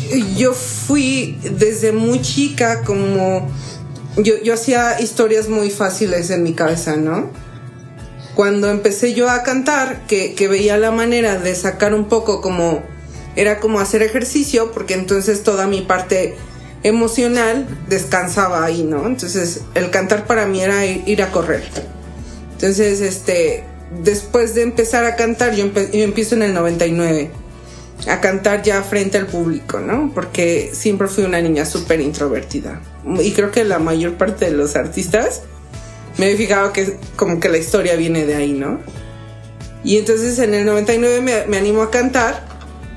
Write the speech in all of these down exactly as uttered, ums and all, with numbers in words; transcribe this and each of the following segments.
yo fui desde muy chica como... Yo, yo hacía historias muy fáciles en mi cabeza, ¿no? Cuando empecé yo a cantar, que, que veía la manera de sacar un poco como... Era como hacer ejercicio, porque entonces toda mi parte emocional descansaba ahí, ¿no? Entonces el cantar para mí era ir, ir a correr. Entonces, este... después de empezar a cantar, yo, empe- yo empiezo en el noventa y nueve a cantar ya frente al público, ¿no? Porque siempre fui una niña súper introvertida. Y creo que la mayor parte de los artistas me he fijado que como que la historia viene de ahí, ¿no? Y entonces en el noventa y nueve me, me animo a cantar.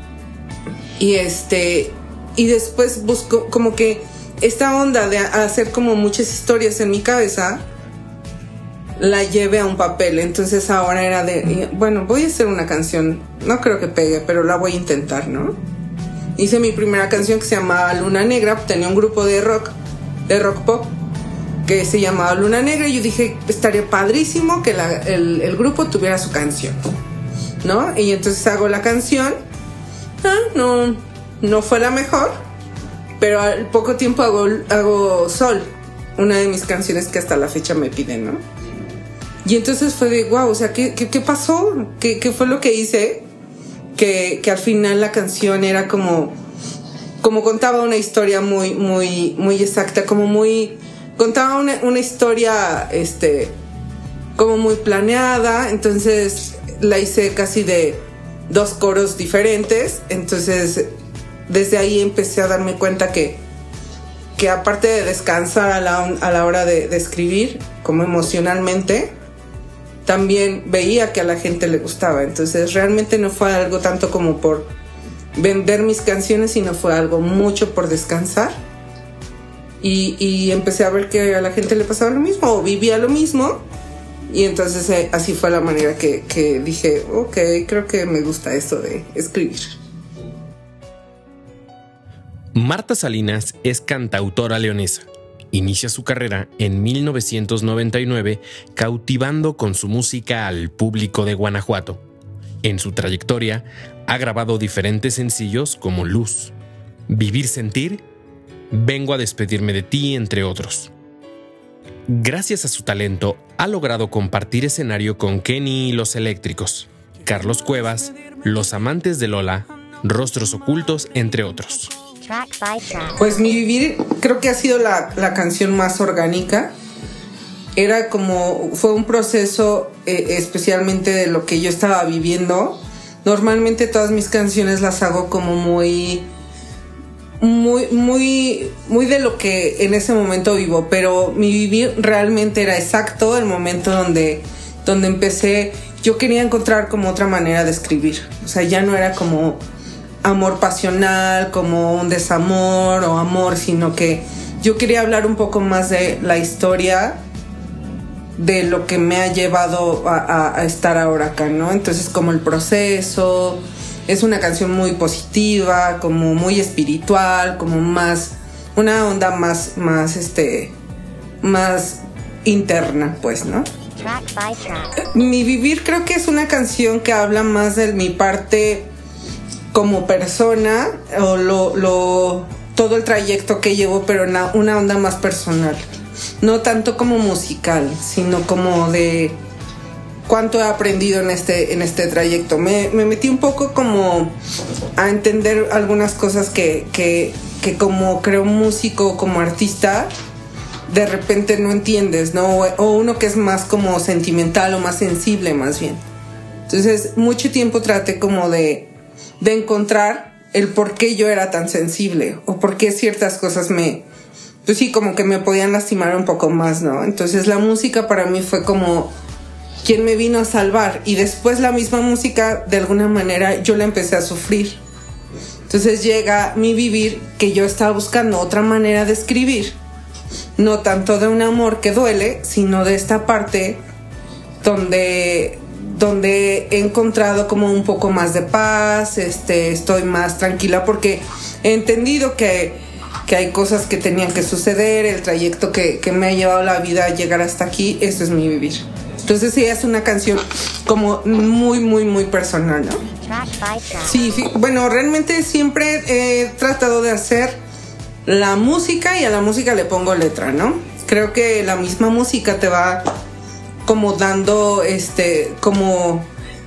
Y este... Y después busco como que esta onda de hacer como muchas historias en mi cabeza la llevé a un papel. Entonces ahora era de, bueno, voy a hacer una canción, no creo que pegue, pero la voy a intentar, ¿no? Hice mi primera canción que se llamaba Luna Negra. Tenía un grupo de rock, de rock pop, que se llamaba Luna Negra, y yo dije, estaría padrísimo que la, el, el grupo tuviera su canción, ¿no? Y entonces hago la canción. ah, no, no fue la mejor, pero al poco tiempo hago, hago Sol, una de mis canciones que hasta la fecha me piden, ¿no? Y entonces fue de, wow, o sea, ¿qué, qué, qué pasó? ¿Qué, ¿Qué fue lo que hice? Que, que al final la canción era como, como contaba una historia muy, muy, muy exacta, como muy, contaba una, una historia, este, como muy planeada. Entonces la hice casi de dos coros diferentes. Entonces desde ahí empecé a darme cuenta que, que aparte de descansar a la, a la hora de, de escribir, como emocionalmente, también veía que a la gente le gustaba. Entonces realmente no fue algo tanto como por vender mis canciones, sino fue algo mucho por descansar. Y, y empecé a ver que a la gente le pasaba lo mismo, o vivía lo mismo. Y entonces eh, así fue la manera que, que dije, ok, creo que me gusta esto de escribir. Marta Salinas es cantautora leonesa. Inicia su carrera en mil novecientos noventa y nueve cautivando con su música al público de Guanajuato. En su trayectoria ha grabado diferentes sencillos como Luz, Vivir Sentir, Vengo a despedirme de ti, entre otros. Gracias a su talento ha logrado compartir escenario con Kenny y Los Eléctricos, Carlos Cuevas, Los Amantes de Lola, Rostros Ocultos, entre otros. Pues Mi Vivir creo que ha sido la, la canción más orgánica. Era como, fue un proceso eh, especialmente de lo que yo estaba viviendo. Normalmente todas mis canciones las hago como muy, muy, muy, muy de lo que en ese momento vivo. Pero Mi Vivir realmente era exacto el momento donde, donde empecé. Yo quería encontrar como otra manera de escribir. O sea, ya no era como amor pasional, como un desamor o amor, sino que yo quería hablar un poco más de la historia de lo que me ha llevado a, a, a estar ahora acá, ¿no? Entonces, como el proceso, es una canción muy positiva, como muy espiritual, como más, una onda más, más, este, más interna, pues, ¿no? Track by track. Mi Vivir creo que es una canción que habla más de mi parte como persona, o lo, lo, todo el trayecto que llevo, pero en una, una onda más personal. No tanto como musical, sino como de cuánto he aprendido en este, en este trayecto. Me, me metí un poco como a entender algunas cosas que, que, que como creo músico, como artista, de repente no entiendes, ¿no? O, o uno que es más como sentimental o más sensible, más bien. Entonces, mucho tiempo traté como de de encontrar el por qué yo era tan sensible, o por qué ciertas cosas me, pues sí, como que me podían lastimar un poco más, ¿no? Entonces la música para mí fue como quien me vino a salvar, y después la misma música, de alguna manera, yo la empecé a sufrir. Entonces llega Mi Vivir, que yo estaba buscando otra manera de escribir, no tanto de un amor que duele, sino de esta parte donde... donde he encontrado como un poco más de paz, este, estoy más tranquila porque he entendido que, que hay cosas que tenían que suceder, el trayecto que, que me ha llevado la vida a llegar hasta aquí, eso es Mi Vivir. Entonces sí, es una canción como muy, muy, muy personal, ¿no? Sí, bueno, realmente siempre he tratado de hacer la música y a la música le pongo letra, ¿no? Creo que la misma música te va como dando, este, como...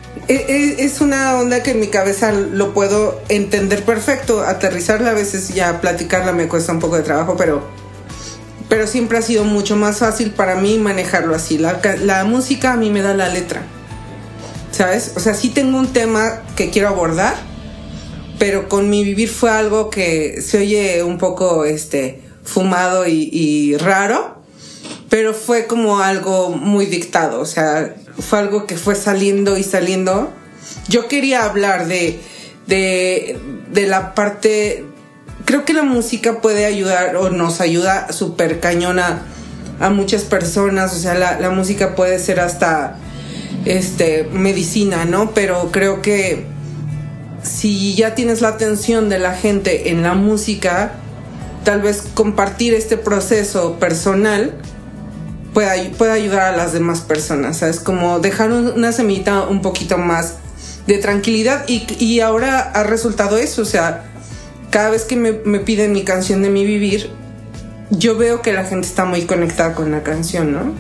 Es una onda que en mi cabeza lo puedo entender perfecto, aterrizarla a veces, ya platicarla me cuesta un poco de trabajo, pero, pero siempre ha sido mucho más fácil para mí manejarlo así. La, la música a mí me da la letra, ¿sabes? O sea, sí tengo un tema que quiero abordar, pero con mi vivir fue algo que se oye un poco este, fumado y, y raro, pero fue como algo muy dictado, o sea, fue algo que fue saliendo y saliendo. Yo quería hablar de, de, de la parte... Creo que la música puede ayudar o nos ayuda súper cañona a muchas personas, o sea, la, la música puede ser hasta este, medicina, ¿no? Pero creo que si ya tienes la atención de la gente en la música, tal vez compartir este proceso personal puede, puede ayudar a las demás personas, ¿sabes? Como dejar una semillita un poquito más de tranquilidad y, y ahora ha resultado eso, o sea, cada vez que me, me piden mi canción de mi vivir, yo veo que la gente está muy conectada con la canción, ¿no?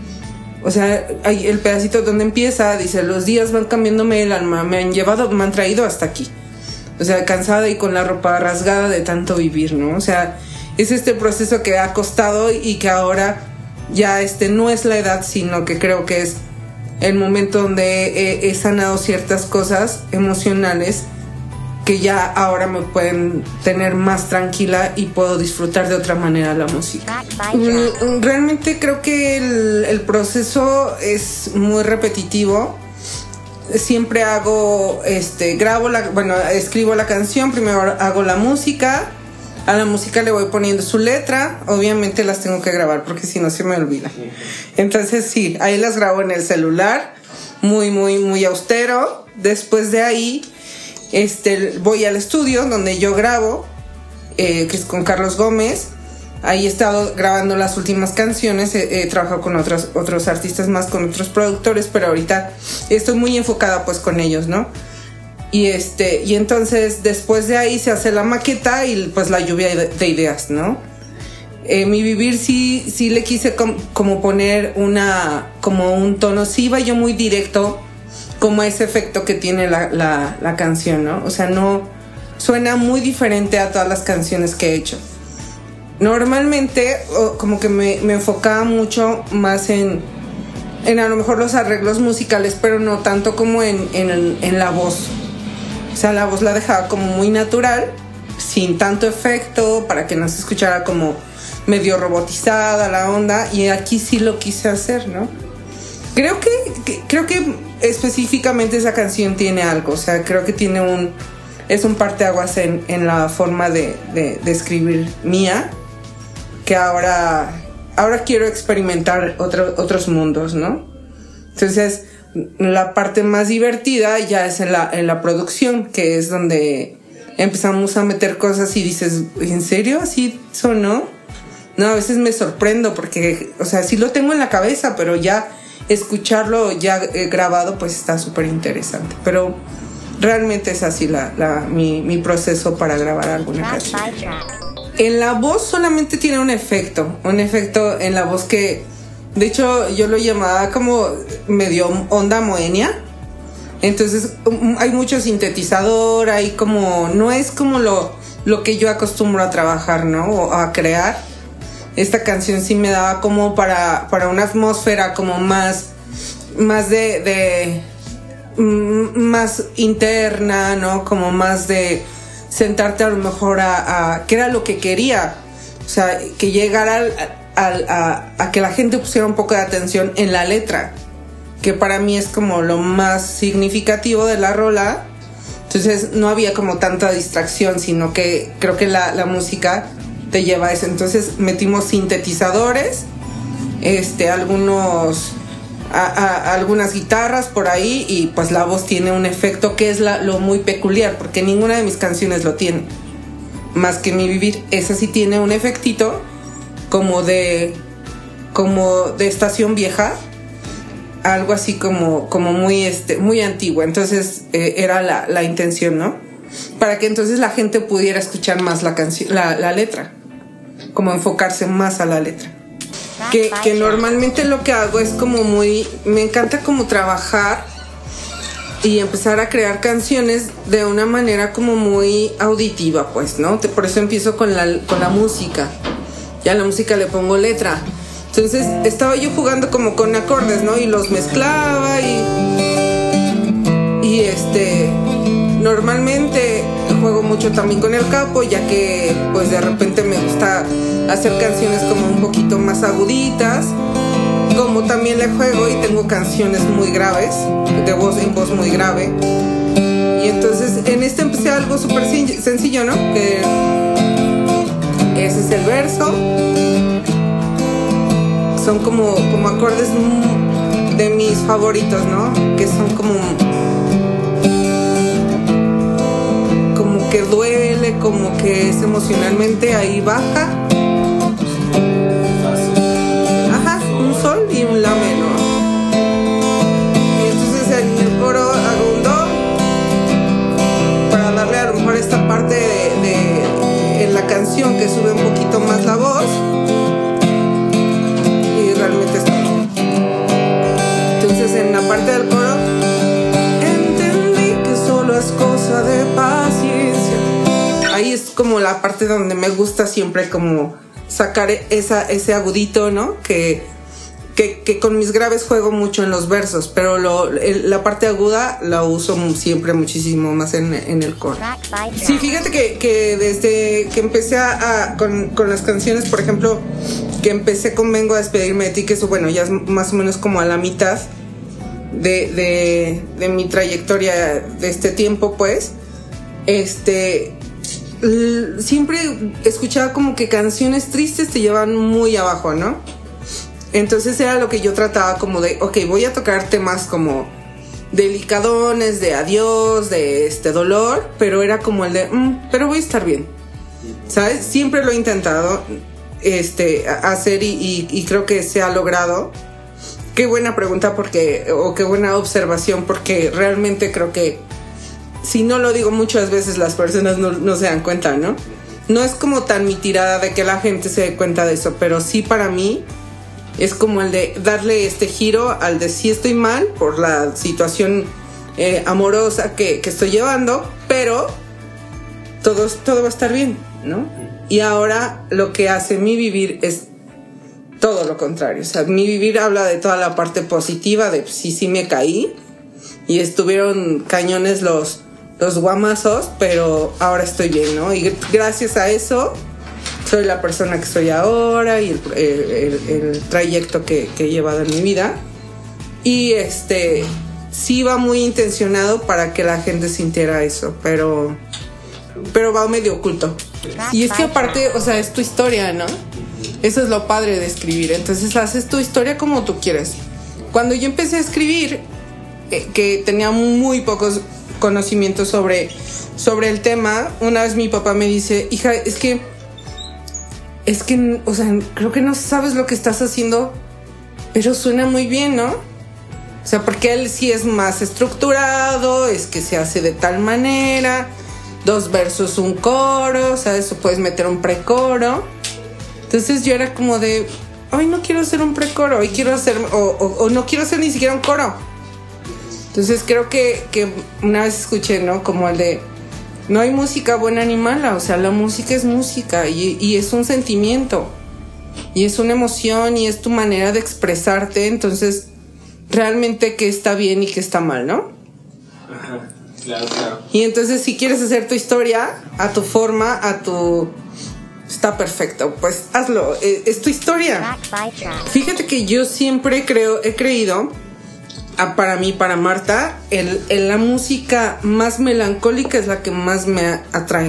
O sea, hay el pedacito donde empieza, dice, los días van cambiándome el alma, me han llevado, me han traído hasta aquí. O sea, cansada y con la ropa rasgada de tanto vivir, ¿no? O sea, es este proceso que ha costado y que ahora ya este no es la edad, sino que creo que es el momento donde he, he sanado ciertas cosas emocionales que ya ahora me pueden tener más tranquila y puedo disfrutar de otra manera la música. Realmente creo que el, el proceso es muy repetitivo. Siempre hago, este, grabo la, bueno, escribo la canción, primero hago la música, a la música le voy poniendo su letra, obviamente las tengo que grabar porque si no se me olvida. Entonces sí, ahí las grabo en el celular, muy, muy, muy austero. Después de ahí, Este, voy al estudio donde yo grabo, eh, que es con Carlos Gómez. Ahí he estado grabando las últimas canciones, he, he trabajado con otros, otros artistas más, con otros productores, pero ahorita estoy muy enfocada pues con ellos, ¿no? Y este, y entonces después de ahí se hace la maqueta y pues la lluvia de, de ideas, ¿no? Eh, mi vivir sí, sí le quise com, como poner una, como un tono, sí iba yo muy directo, como ese efecto que tiene la, la, la canción, ¿no? O sea, no suena muy diferente a todas las canciones que he hecho. Normalmente, oh, como que me, me enfocaba mucho más en, en a lo mejor los arreglos musicales, pero no tanto como en, en, en la voz. O sea, la voz la dejaba como muy natural, sin tanto efecto, para que no se escuchara como medio robotizada la onda, y aquí sí lo quise hacer, ¿no? Creo que, que creo que específicamente esa canción tiene algo, o sea, creo que tiene un es un parteaguas en, en la forma de, de, de escribir mía, que ahora ahora quiero experimentar otro, otros mundos, ¿no? Entonces, la parte más divertida ya es en la, en la producción, que es donde empezamos a meter cosas y dices, ¿en serio? ¿Así sonó? No, a veces me sorprendo porque, o sea, sí lo tengo en la cabeza, pero ya escucharlo ya eh, grabado pues está súper interesante, pero realmente es así la, la, mi, mi proceso para grabar alguna canción. En la voz solamente tiene un efecto, un efecto en la voz que de hecho yo lo llamaba como medio onda moenia. Entonces hay mucho sintetizador, hay como, no es como lo, lo que yo acostumbro a trabajar, ¿no? O a crear. Esta canción sí me daba como para, para una atmósfera como más, más de, de m- más interna, ¿no? Como más de sentarte a lo mejor a, a que era lo que quería. O sea, que llegara al, al, a, a que la gente pusiera un poco de atención en la letra, que para mí es como lo más significativo de la rola. Entonces no había como tanta distracción, sino que creo que la, la música te lleva a eso. Entonces metimos sintetizadores, este, algunos a, a, algunas guitarras por ahí, y pues la voz tiene un efecto que es la, lo muy peculiar, porque ninguna de mis canciones lo tiene, más que Mi Vivir. Esa sí tiene un efectito como de como de estación vieja, algo así como, como muy, este, muy antiguo. Entonces eh, era la, la intención, ¿no? Para que entonces la gente pudiera escuchar más la canción, la, la letra, como enfocarse más a la letra. Que, que normalmente lo que hago es como muy, me encanta como trabajar y empezar a crear canciones de una manera como muy auditiva, pues, ¿no? Por eso empiezo con la, con la música. Ya a la música le pongo letra. Entonces estaba yo jugando como con acordes, ¿no? Y los mezclaba y... Y este... Normalmente juego mucho también con el capo, ya que pues de repente me gusta hacer canciones como un poquito más aguditas. Como también le juego y tengo canciones muy graves, de voz en voz muy grave. Y entonces en este empecé algo súper sencillo, ¿no? Que ese es el verso. Son como, como acordes de mis favoritos, ¿no? Que son como... Como que duele, como que es emocionalmente ahí baja. Sol y un la menor. Y entonces en el coro hago un do para darle a lo mejor esta parte de, de en la canción que sube un poquito más la voz, y realmente es todo. Entonces en la parte del coro entendí que solo es cosa de paciencia. Ahí es como la parte donde me gusta siempre como sacar esa, ese agudito, ¿no? Que Que, que con mis graves juego mucho en los versos, pero lo, el, la parte aguda la uso siempre muchísimo más en, en el coro. Sí, fíjate que, que desde que empecé a, a con, con las canciones, por ejemplo, que empecé con Vengo a despedirme de ti, que eso, bueno, ya es más o menos como a la mitad de, de, de mi trayectoria de este tiempo, pues, este... siempre escuchaba como que canciones tristes te llevan muy abajo, ¿no? Entonces era lo que yo trataba como de, ok, voy a tocar temas como delicadones, de adiós, de este dolor, pero era como el de, mm, pero voy a estar bien, ¿sabes? Siempre lo he intentado este, hacer y, y, y creo que se ha logrado. Qué buena pregunta porque, o qué buena observación, porque realmente creo que si no lo digo muchas veces las personas no, no se dan cuenta, ¿no? No es como tan mi tirada de que la gente se dé cuenta de eso, pero sí para mí es como el de darle este giro al de sí estoy mal por la situación eh, amorosa que, que estoy llevando, pero todo, todo va a estar bien, ¿no? Y ahora lo que hace mi vivir es todo lo contrario. O sea, mi vivir habla de toda la parte positiva, de sí, sí me caí y estuvieron cañones los, los guamazos, pero ahora estoy bien, ¿no? Y gracias a eso soy la persona que soy ahora y el, el, el, el trayecto que, que he llevado en mi vida. Y este sí va muy intencionado para que la gente sintiera eso, pero, pero va medio oculto. Y es que aparte, o sea, es tu historia, ¿no? Eso es lo padre de escribir. Entonces haces tu historia como tú quieres. Cuando yo empecé a escribir, eh, que tenía muy pocos conocimientos sobre, sobre el tema, una vez mi papá me dice, hija, es que Es que, o sea, creo que no sabes lo que estás haciendo, pero suena muy bien, ¿no? O sea, porque él sí es más estructurado, es que se hace de tal manera, dos versos, un coro, ¿sabes? O puedes meter un precoro. Entonces yo era como de, hoy no quiero hacer un precoro, hoy quiero hacer, o, o, o no quiero hacer ni siquiera un coro. Entonces creo que, que una vez escuché, ¿no? Como el de, no hay música buena ni mala, o sea, la música es música y, y es un sentimiento y es una emoción y es tu manera de expresarte, entonces realmente qué está bien y qué está mal, ¿no? Ajá, claro, claro. Y entonces si quieres hacer tu historia a tu forma, a tu... está perfecto, pues hazlo, es, es tu historia. Fíjate que yo siempre creo, he creído... para mí, para Marta, el, el, la música más melancólica es la que más me atrae.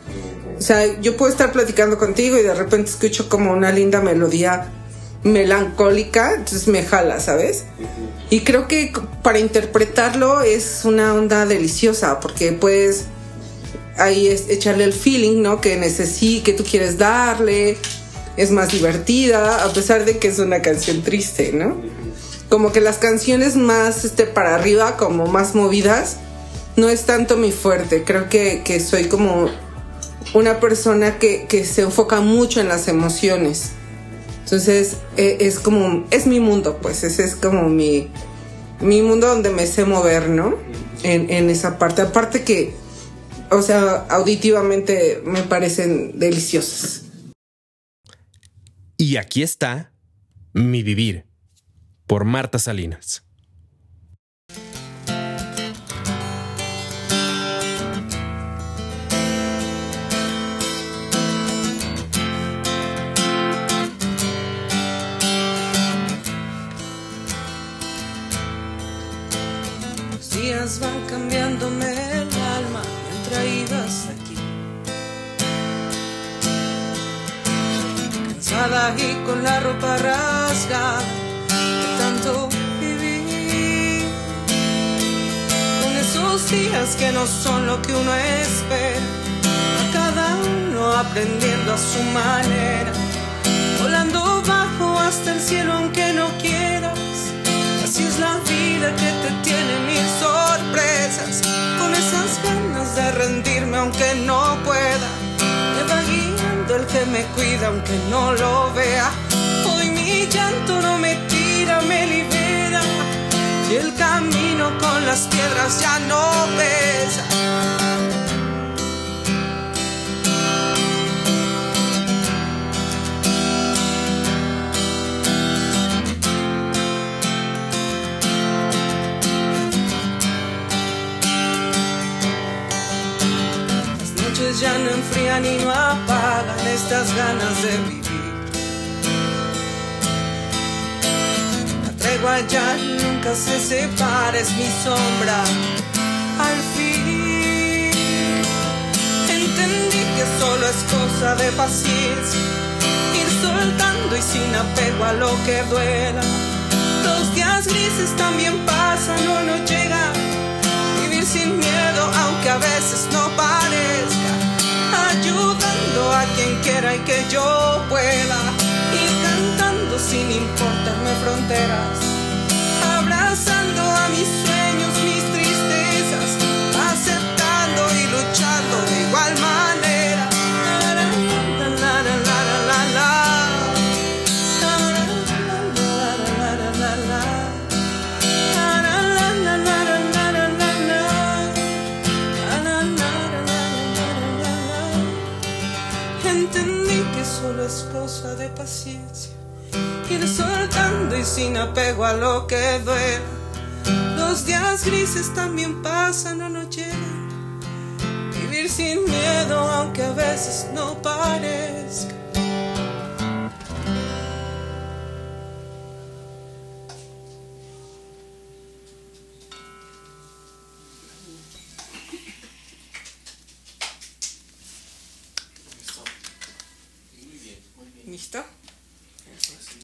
O sea, yo puedo estar platicando contigo y de repente escucho como una linda melodía melancólica, entonces me jala, ¿sabes? Y creo que para interpretarlo es una onda deliciosa, porque puedes ahí es echarle el feeling, ¿no? Que necesitas, que tú quieres darle, es más divertida, a pesar de que es una canción triste, ¿no? como que las canciones más este, para arriba, como más movidas, no es tanto mi fuerte. Creo que, que soy como una persona que, que se enfoca mucho en las emociones. Entonces eh, es como, es mi mundo, pues ese es como mi, mi mundo donde me sé mover, ¿no? En, en esa parte. Aparte que, o sea, auditivamente me parecen deliciosas. Y aquí está Mi Vivir, por Marta Salinas. Los días van cambiándome el alma mientras ibas aquí. Cansada y con la ropa rasgada de tanto vivir. Con esos días que no son lo que uno espera. A cada uno aprendiendo a su manera. Volando bajo hasta el cielo aunque no quieras. Así es la vida que te tiene mil sorpresas. Con esas ganas de rendirme aunque no pueda. Me va guiando el que me cuida aunque no lo vea. Hoy mi llanto no me tira, me libera. Y el camino con las piedras ya no pesa. Ya no enfrían y no apagan estas ganas de vivir. La tregua ya nunca se separa, es mi sombra al fin. Entendí que solo es cosa de paciencia, ir soltando y sin apego a lo que duela. Los días grises también pasan o no llegan. Vivir sin miedo aunque a veces no parezca. Ayudando a quien quiera y que yo pueda. Ir cantando sin importarme fronteras. Abrazando a mis sueños, mis tristezas. Aceptando y luchando de igual manera. La, la, la, la, la, la, la, la. La, la, la, la, la, la, la. La, la, la, la, la, la, la. Entendí que solo es cosa de paciencia, ir soltando y sin apego a lo que duela. Los días grises también pasan o no llegan. Vivir sin miedo aunque a veces no parezca. ¿Listo?